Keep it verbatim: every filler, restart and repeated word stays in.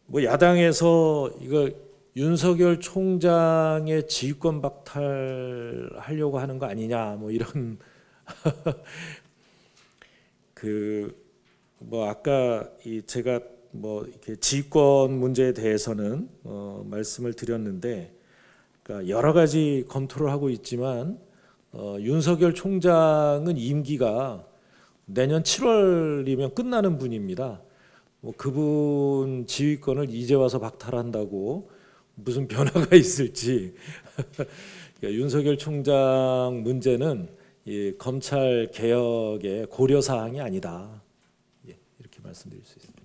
뭐 야당에서 이거 윤석열 총장의 지휘권 박탈하려고 하는 거 아니냐, 뭐 이런 그 뭐 아까 이 제가 뭐 이렇게 지휘권 문제에 대해서는 어 말씀을 드렸는데, 그러니까 여러 가지 검토를 하고 있지만 어 윤석열 총장은 임기가 내년 칠월이면 끝나는 분입니다. 뭐 그분 지휘권을 이제 와서 박탈한다고 무슨 변화가 있을지 그러니까 윤석열 총장 문제는 이 검찰 개혁의 고려 사항이 아니다. 예, 이렇게 말씀드릴 수 있습니다.